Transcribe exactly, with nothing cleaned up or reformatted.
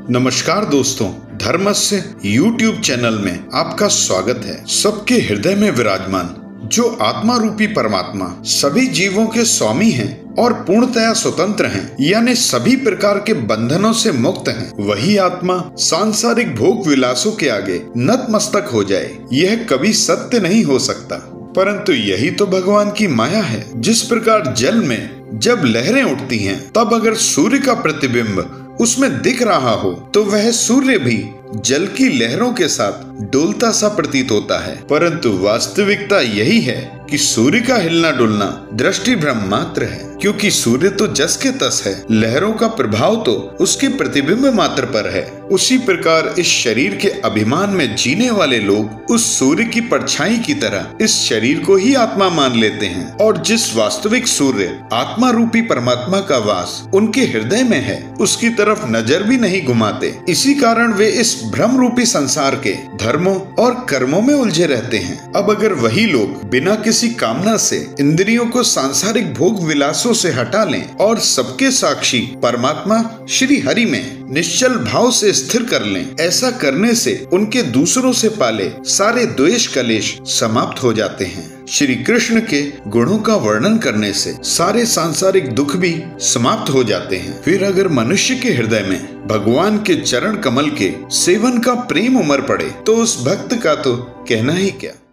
नमस्कार दोस्तों, धर्मस्य यूट्यूब चैनल में आपका स्वागत है। सबके हृदय में विराजमान जो आत्मा रूपी परमात्मा सभी जीवों के स्वामी हैं और पूर्णतया स्वतंत्र हैं, यानी सभी प्रकार के बंधनों से मुक्त हैं, वही आत्मा सांसारिक भोग विलासों के आगे नतमस्तक हो जाए, यह कभी सत्य नहीं हो सकता। परंतु यही तो भगवान की माया है। जिस प्रकार जल में जब लहरें उठती हैं, तब अगर सूर्य का प्रतिबिंब उसमें दिख रहा हो तो वह सूर्य भी जल की लहरों के साथ डोलता सा प्रतीत होता है। परंतु वास्तविकता यही है कि सूर्य का हिलना डुलना दृष्टि भ्रम मात्र है, क्योंकि सूर्य तो जस के तस है, लहरों का प्रभाव तो उसके प्रतिबिंब मात्र पर है। उसी प्रकार इस शरीर के अभिमान में जीने वाले लोग उस सूर्य की परछाई की तरह इस शरीर को ही आत्मा मान लेते हैं, और जिस वास्तविक सूर्य आत्मा रूपी परमात्मा का वास उनके हृदय में है, उसकी तरफ नजर भी नहीं घुमाते। इसी कारण वे इस भ्रम रूपी संसार के धर्मों और कर्मों में उलझे रहते हैं। अब अगर वही लोग बिना किसी कामना से इंद्रियों को सांसारिक भोग विलासों से हटा लें और सबके साक्षी परमात्मा श्री हरि में निश्चल भाव से स्थिर कर लें, ऐसा करने से उनके दूसरों से पाले सारे द्वेष कलेश समाप्त हो जाते हैं। श्री कृष्ण के गुणों का वर्णन करने से सारे सांसारिक दुख भी समाप्त हो जाते हैं। फिर अगर मनुष्य के हृदय में भगवान के चरण कमल के सेवन का प्रेम उमड़ पड़े तो उस भक्त का तो कहना ही क्या।